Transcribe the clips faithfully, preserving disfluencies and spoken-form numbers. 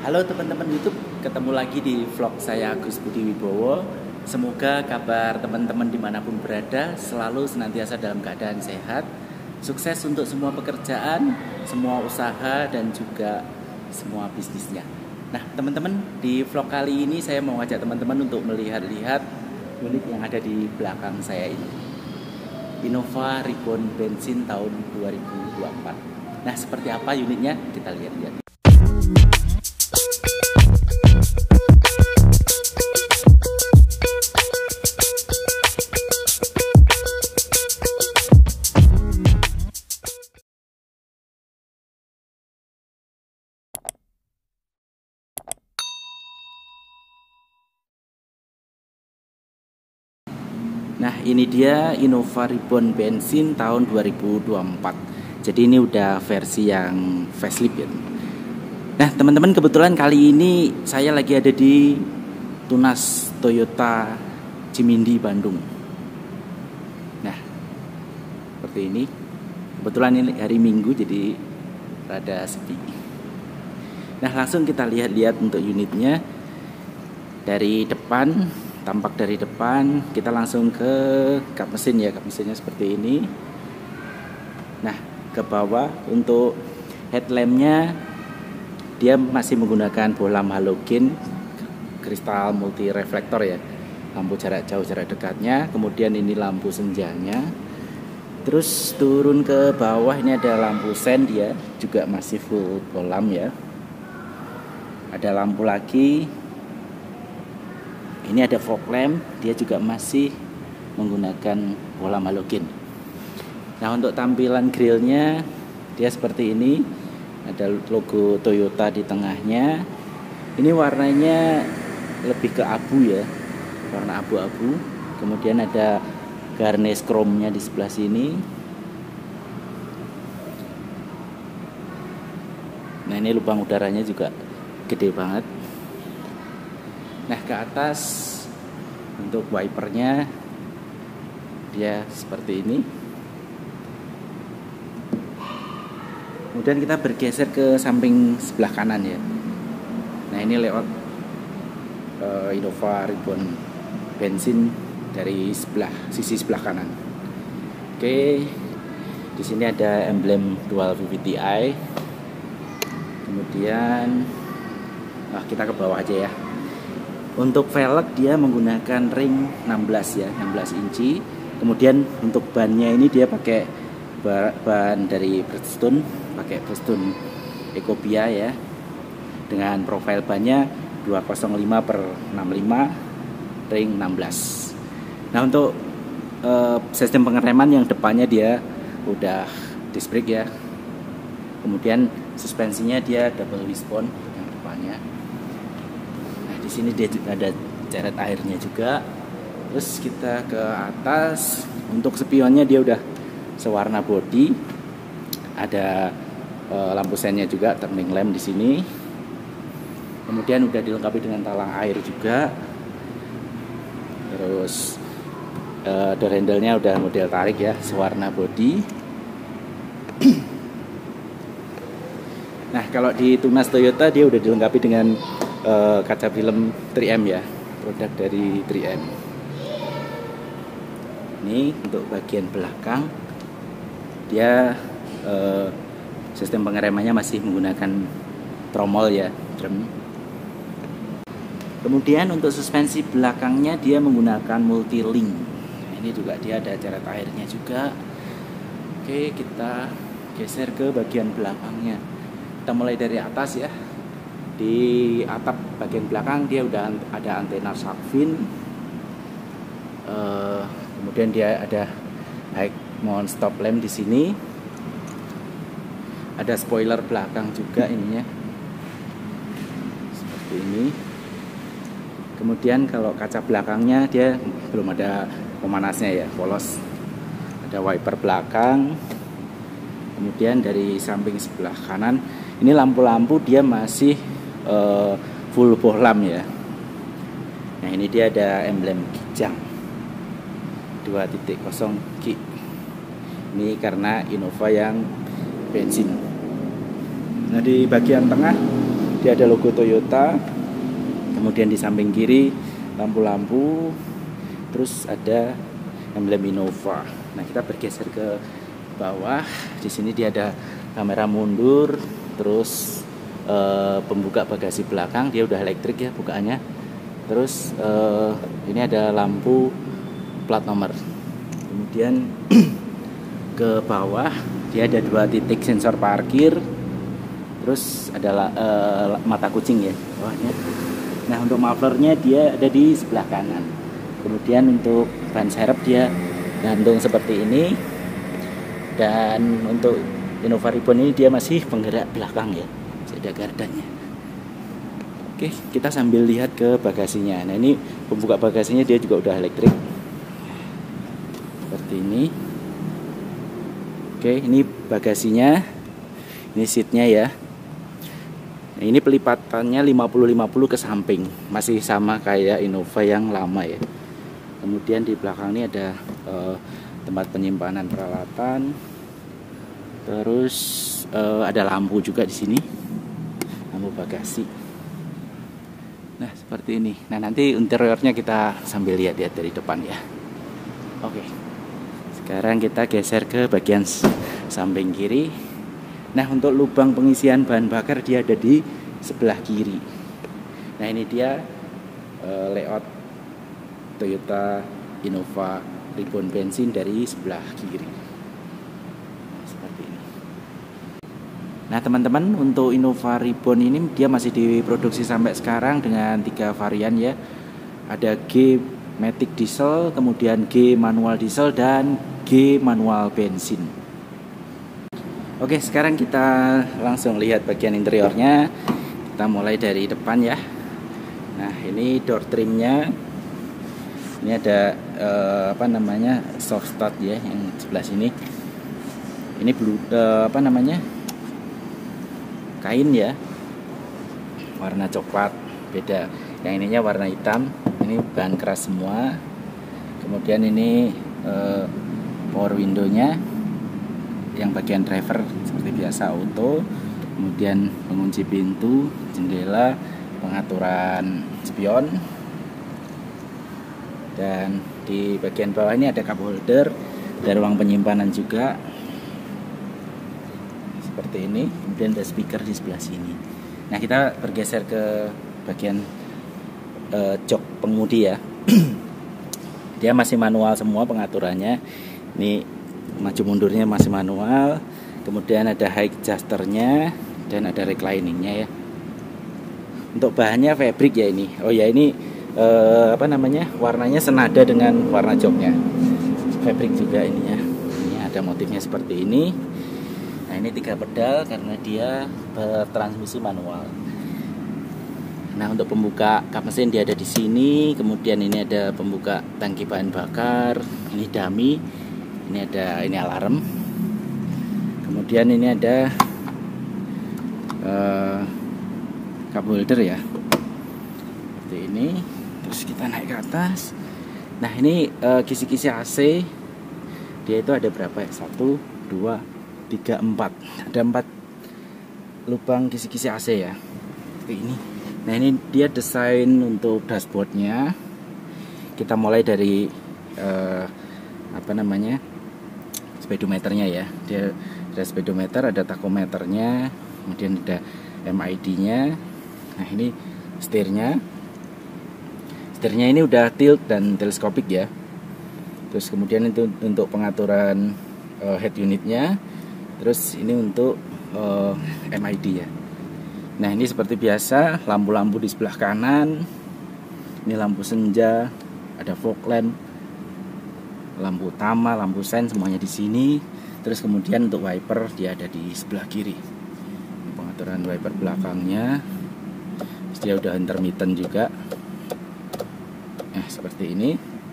Halo teman-teman YouTube, ketemu lagi di vlog saya Agus Budi Wibowo. Semoga kabar teman-teman dimanapun berada selalu senantiasa dalam keadaan sehat. Sukses untuk semua pekerjaan, semua usaha dan juga semua bisnisnya. Nah teman-teman, di vlog kali ini saya mau ngajak teman-teman untuk melihat-lihat unit yang ada di belakang saya ini, Innova Reborn Bensin tahun dua ribu dua puluh empat. Nah seperti apa unitnya? Kita lihat-lihat. Nah ini dia Innova Reborn Bensin tahun dua ribu dua puluh empat. Jadi ini udah versi yang facelift ya. Nah teman-teman, kebetulan kali ini saya lagi ada di Tunas Toyota Cimindi, Bandung. Nah seperti ini. Kebetulan ini hari Minggu jadi rada sepi. Nah langsung kita lihat-lihat untuk unitnya dari depan. Tampak dari depan, kita langsung ke kap mesin ya. Kap mesinnya seperti ini. Nah ke bawah untuk headlampnya dia masih menggunakan bohlam halogen kristal multi reflektor ya. Lampu jarak jauh, jarak dekatnya. Kemudian ini lampu senjanya. Terus turun ke bawah ini ada lampu sen, dia juga masih full bohlam ya. Ada lampu lagi. Ini ada fog lamp, dia juga masih menggunakan bohlam halogen. Nah untuk tampilan grillnya dia seperti ini. Ada logo Toyota di tengahnya. Ini warnanya lebih ke abu ya, warna abu-abu. Kemudian ada garnish chrome-nya di sebelah sini. Nah ini lubang udaranya juga gede banget. Nah ke atas untuk wipernya dia seperti ini. Kemudian kita bergeser ke samping sebelah kanan ya. Nah ini layout uh, Innova Reborn Bensin dari sebelah sisi sebelah kanan. Oke, di sini ada emblem dual V V T i. Kemudian nah, kita ke bawah aja ya. Untuk velg dia menggunakan ring enam belas ya, enam belas inci. Kemudian untuk bannya ini dia pakai ban dari Bridgestone, pakai Bridgestone Ecobia ya. Dengan profil bannya dua nol lima per enam puluh lima ring enam belas. Nah, untuk uh, sistem pengereman yang depannya dia udah disc brake ya. Kemudian suspensinya dia double wishbone yang depannya. Di sini dia juga ada ceret airnya juga. Terus kita ke atas. Untuk spionnya dia udah sewarna body. Ada e, lampu sennya juga, turning lamp di sini. Kemudian udah dilengkapi dengan talang air juga. Terus e, door handle-nya udah model tarik ya, sewarna body. Nah kalau di Tunas Toyota dia udah dilengkapi dengan Uh, kaca film tiga M ya, produk dari tiga M. Ini untuk bagian belakang dia uh, sistem pengeremannya masih menggunakan tromol ya, drum. Kemudian untuk suspensi belakangnya dia menggunakan multi link. Ini juga dia ada ceret airnya juga. Oke, kita geser ke bagian belakangnya. Kita mulai dari atas ya. Di atap bagian belakang dia udah ada antena shark fin. Uh, kemudian dia ada high mount stop lamp di sini. Ada spoiler belakang juga ininya. Seperti ini. Kemudian kalau kaca belakangnya dia belum ada pemanasnya ya, polos. Ada wiper belakang. Kemudian dari samping sebelah kanan ini lampu-lampu dia masih Uh, full bohlam ya. Nah ini dia ada emblem Kijang dua titik nol Ki. Ini karena Innova yang bensin. Nah di bagian tengah dia ada logo Toyota. Kemudian di samping kiri lampu-lampu, terus ada emblem Innova. Nah, kita bergeser ke bawah. Di sini dia ada kamera mundur, terus eh, pembuka bagasi belakang, dia udah elektrik ya bukaannya. Terus eh, ini ada lampu plat nomor. Kemudian ke bawah dia ada dua titik sensor parkir. Terus ada uh, mata kucing ya bawahnya. Nah, untuk mufflernya dia ada di sebelah kanan. Kemudian untuk ban serep dia gantung seperti ini. Dan untuk Innova Reborn ini dia masih penggerak belakang ya, ada gardanya. Oke, kita sambil lihat ke bagasinya. Nah, ini pembuka bagasinya dia juga udah elektrik seperti ini. Oke, ini bagasinya, ini seatnya ya. Nah, ini pelipatannya lima puluh lima puluh ke samping, masih sama kayak Innova yang lama ya. Kemudian di belakang ini ada uh, tempat penyimpanan peralatan. Terus uh, ada lampu juga di sini, lampu bagasi. Nah, seperti ini. Nah, nanti interiornya kita sambil lihat-lihat dari depan ya. Oke. Sekarang kita geser ke bagian samping kiri. Nah, untuk lubang pengisian bahan bakar dia ada di sebelah kiri. Nah, ini dia uh, layout Toyota Innova Reborn bensin dari sebelah kiri. Nah, seperti ini. Nah, teman-teman, untuk Innova Reborn ini dia masih diproduksi sampai sekarang dengan tiga varian ya. Ada G Matic diesel, kemudian G manual diesel, dan G manual bensin. Oke, sekarang kita langsung lihat bagian interiornya. Kita mulai dari depan ya. Nah, ini door trimnya. Ini ada eh, apa namanya soft start ya, yang sebelah sini. Ini blue eh, apa namanya kain ya, warna coklat, beda. Yang ininya warna hitam. Ini bahan keras semua. Kemudian ini eh, power window-nya, yang bagian driver seperti biasa auto. Kemudian pengunci pintu, jendela, pengaturan spion. Dan di bagian bawah ini ada cup holder, ada ruang penyimpanan juga seperti ini. Kemudian ada speaker di sebelah sini. Nah, kita bergeser ke bagian uh, jok pengemudi ya. Dia masih manual semua pengaturannya. Ini maju mundurnya masih manual. Kemudian ada high adjusternya dan ada recliningnya ya. Untuk bahannya fabric ya ini. Oh ya, ini eh, apa namanya warnanya senada dengan warna joknya. Fabric juga ininya. Ini ada motifnya seperti ini. Nah, ini tiga pedal karena dia bertransmisi manual. Nah, untuk pembuka kap mesin dia ada di sini. Kemudian ini ada pembuka tangki bahan bakar. Ini dummy. Ini ada ini alarm. Kemudian ini ada uh, cup holder ya, seperti ini. Terus kita naik ke atas. Nah, ini uh, kisi-kisi A C. Dia itu ada berapa ya? Satu, dua, tiga, empat. Ada empat lubang kisi-kisi A C ya, seperti ini. Nah, ini dia desain untuk dashboardnya. Kita mulai dari uh, apa namanya speedometernya ya. Dia ada speedometer, ada tachometernya, kemudian ada M I D-nya. Nah, ini setirnya. Setirnya ini udah tilt dan teleskopik ya. Terus kemudian itu untuk pengaturan uh, head unitnya. Terus ini untuk uh, M I D ya. Nah, ini seperti biasa, lampu-lampu di sebelah kanan. Ini lampu senja, ada fog lamp, lampu utama, lampu sen, semuanya di sini. Terus kemudian untuk wiper dia ada di sebelah kiri. Pengaturan wiper belakangnya. Terus dia udah intermittent juga. Nah, seperti ini.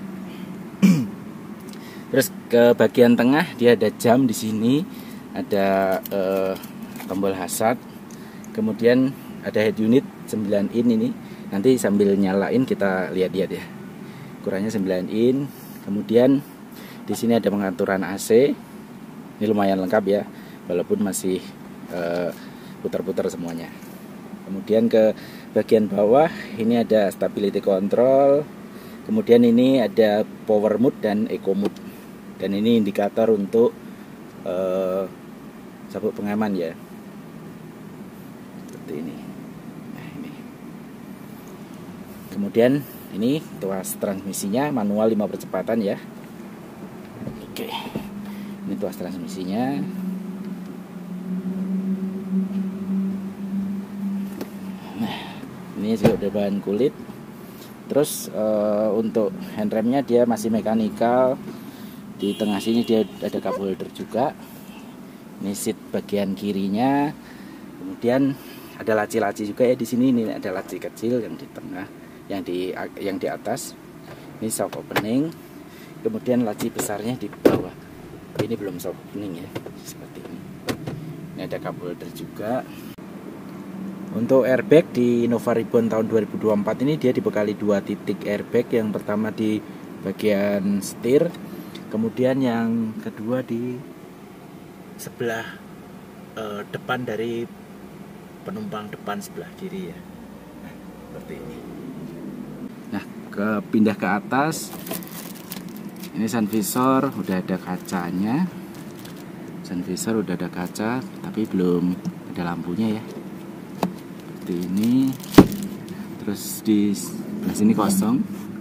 Terus ke bagian tengah dia ada jam di sini, ada eh, tombol hazard. Kemudian ada head unit sembilan in ini. Nanti sambil nyalain kita lihat-lihat ya. Ukurannya sembilan in. Kemudian di sini ada pengaturan A C. Ini lumayan lengkap ya, walaupun masih uh, putar-putar semuanya. Kemudian ke bagian bawah ini ada stability control. Kemudian ini ada power mode dan eco mode. Dan ini indikator untuk uh, sabuk pengaman ya. Seperti ini. Nah, ini. Kemudian ini tuas transmisinya manual lima percepatan ya. Oke. Ini tuas transmisinya. Nah, ini juga udah bahan kulit. Terus uh, untuk handremnya dia masih mekanikal. Di tengah sini dia ada cup holder juga. Ini seat bagian kirinya. Kemudian ada laci-laci juga ya di sini. Ini ada laci kecil yang di tengah, yang di yang di atas. Ini shock opening. Kemudian laci besarnya di bawah. Ini belum shock opening ya, seperti ini. Ini ada cup holder juga. Untuk airbag di Innova Reborn tahun dua ribu dua puluh empat ini dia dibekali dua titik airbag. Yang pertama di bagian setir, kemudian yang kedua di sebelah eh, depan dari penumpang depan sebelah kiri ya. Nah, seperti ini. Nah, ke pindah ke atas. Ini sun visor udah ada kacanya. Sun visor udah ada kaca, tapi belum ada lampunya ya. Seperti ini. Terus di sebelah sini kosong.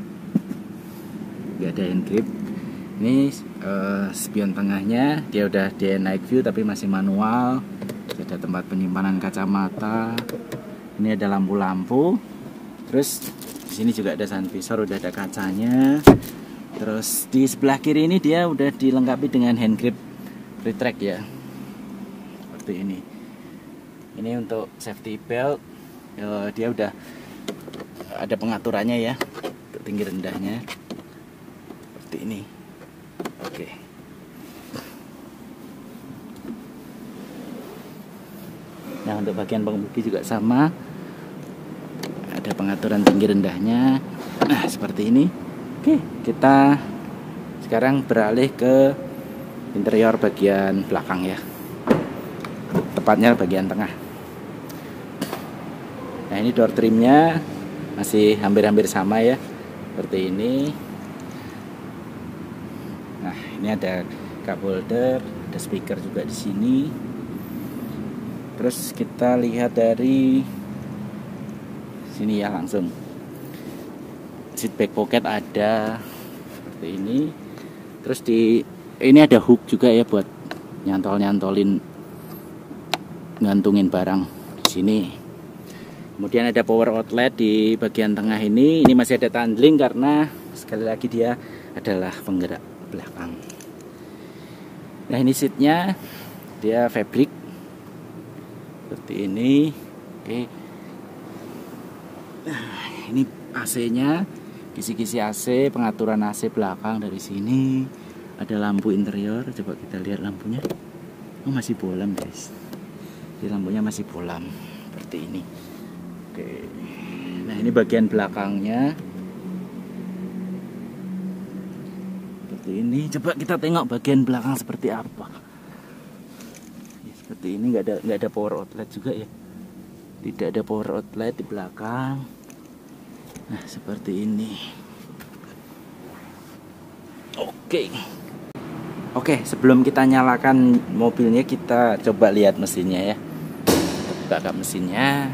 Gak ada hand grip. Ini uh, spion tengahnya dia udah D Night View tapi masih manual. Ada tempat penyimpanan kacamata. Ini ada lampu-lampu. Terus di sini juga ada sun visor, udah ada kacanya. Terus di sebelah kiri ini dia udah dilengkapi dengan hand grip retract ya. Seperti ini. Ini untuk safety belt. Uh, dia udah ada pengaturannya ya. Untuk tinggi rendahnya. Seperti ini. Oke. Nah, untuk bagian pengemudi juga sama. Ada pengaturan tinggi rendahnya. Nah, seperti ini. Oke, kita sekarang beralih ke interior bagian belakang ya. Tepatnya bagian tengah. Nah, ini door trimnya masih hampir-hampir sama ya. Seperti ini. Nah, ini ada cup holder, ada speaker juga di sini. Terus kita lihat dari sini ya langsung. Seat back pocket ada seperti ini. Terus di ini ada hook juga ya buat nyantol-nyantolin, ngantungin barang di sini. Kemudian ada power outlet di bagian tengah ini. Ini masih ada tandling karena sekali lagi dia adalah penggerak belakang. Nah, ini seatnya dia fabric seperti ini. Oke. Nah, ini A C-nya, kisi-kisi A C, pengaturan A C belakang dari sini. Ada lampu interior, coba kita lihat lampunya. Oh, masih bolam guys. Jadi lampunya masih bolam seperti ini. Oke. Nah, ini bagian belakangnya. Seperti ini. Coba kita tengok bagian belakang seperti apa. Ya, seperti ini, nggak ada nggak ada power outlet juga ya. Tidak ada power outlet di belakang. Nah, seperti ini. Oke. Oke, sebelum kita nyalakan mobilnya, kita coba lihat mesinnya ya. Buka kap mesinnya.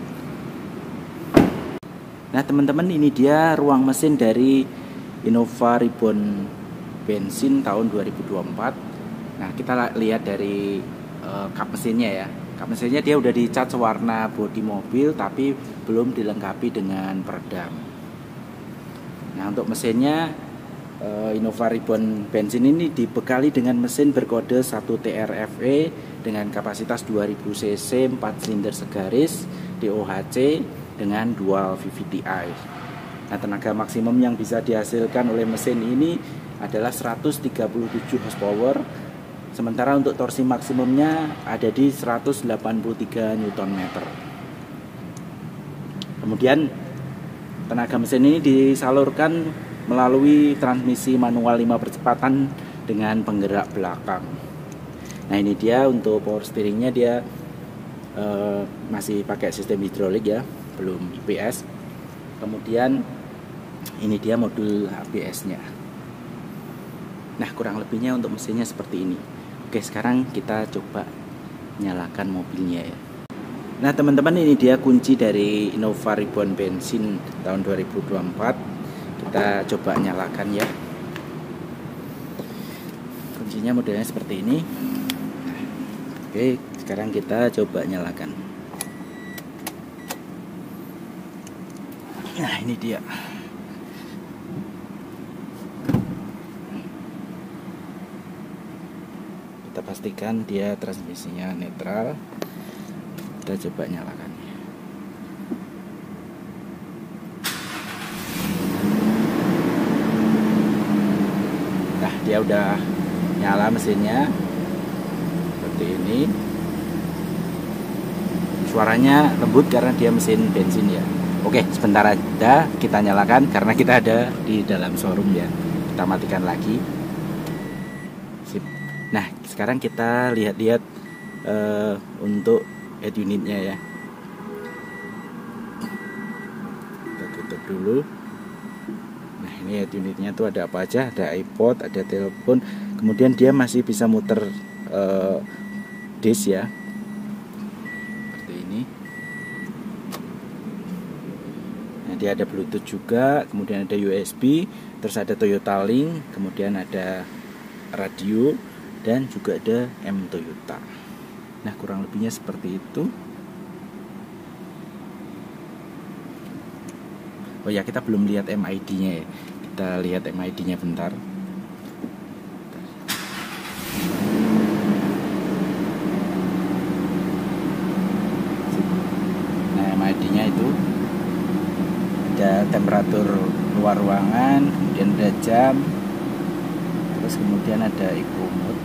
Nah, teman-teman, ini dia ruang mesin dari Innova Reborn bensin tahun dua ribu dua puluh empat. Nah, kita lihat dari uh, kap mesinnya ya. Kap mesinnya dia udah dicat warna bodi mobil tapi belum dilengkapi dengan peredam. Nah, untuk mesinnya uh, Innova Reborn bensin ini dibekali dengan mesin berkode satu T R F E dengan kapasitas dua ribu cc, empat silinder segaris, D O H C dengan dual V V T i. Nah, tenaga maksimum yang bisa dihasilkan oleh mesin ini adalah seratus tiga puluh tujuh horsepower. Sementara untuk torsi maksimumnya ada di seratus delapan puluh tiga newton meter. Kemudian tenaga mesin ini disalurkan melalui transmisi manual lima percepatan dengan penggerak belakang. Nah, ini dia untuk power steeringnya, dia uh, masih pakai sistem hidrolik ya, belum A B S. Kemudian ini dia modul A B S-nya. Nah, kurang lebihnya untuk mesinnya seperti ini. Oke, sekarang kita coba nyalakan mobilnya ya. Nah teman-teman, ini dia kunci dari Innova Reborn bensin tahun dua ribu dua puluh empat. Kita coba nyalakan ya. Kuncinya modelnya seperti ini. Oke, sekarang kita coba nyalakan. Nah ini dia. Kita pastikan dia transmisinya netral. Kita coba nyalakan. Nah, dia udah nyala mesinnya seperti ini. Suaranya lembut karena dia mesin bensin ya. Oke, sebentar aja kita nyalakan karena kita ada di dalam showroom ya. Kita matikan lagi. Sip. Nah, sekarang kita lihat-lihat uh, untuk head unitnya ya. Kita tutup dulu. Nah ini head unitnya tuh ada apa aja, ada iPod, ada telepon, kemudian dia masih bisa muter uh, disk ya, seperti ini. Nah dia ada Bluetooth juga, kemudian ada U S B, terus ada Toyota Link, kemudian ada radio, dan juga ada M Toyota. Nah kurang lebihnya seperti itu. Oh ya, kita belum lihat M I D-nya ya. Kita lihat M I D-nya bentar. Nah M I D-nya itu ada temperatur luar ruangan, kemudian ada jam, terus kemudian ada eco mode,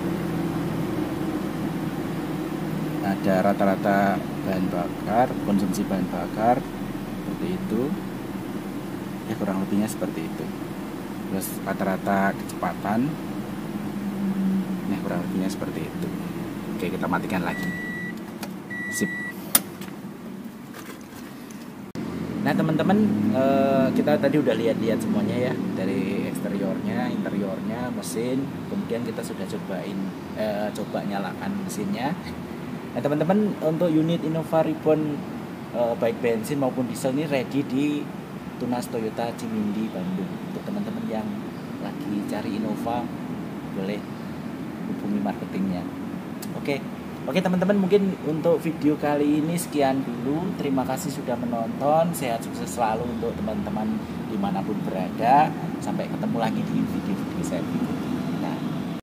ada rata-rata bahan bakar, konsumsi bahan bakar, seperti itu ya, kurang lebihnya seperti itu. Terus rata-rata kecepatan, nah kurang lebihnya seperti itu. Oke, kita matikan lagi. Sip. Nah teman-teman, eh, kita tadi udah lihat-lihat semuanya ya, dari eksteriornya, interiornya, mesin. Kemudian kita sudah cobain, eh, coba nyalakan mesinnya. Nah teman-teman, untuk unit Innova Reborn eh, baik bensin maupun diesel ini ready di Tunas Toyota Cimindi, Bandung. Untuk teman-teman yang lagi cari Innova, boleh hubungi marketingnya. Oke, oke teman-teman, mungkin untuk video kali ini sekian dulu. Terima kasih sudah menonton. Sehat sukses selalu untuk teman-teman dimanapun berada. Sampai ketemu lagi di video-video saya berikutnya.